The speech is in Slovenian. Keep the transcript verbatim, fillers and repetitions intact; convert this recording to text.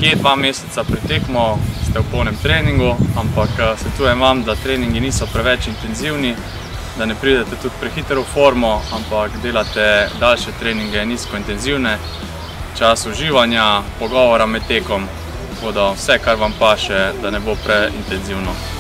nekje dva meseca pred tekmo ste v polnem treningu, ampak svetujem vam, da treningi niso preveč intenzivni, da ne pridete tudi prehitro v formo, ampak delate daljše treninge nizkointenzivne, čas uživanja, pogovora med tekom, tako da vse, kar vam paše, da ne bo preintenzivno.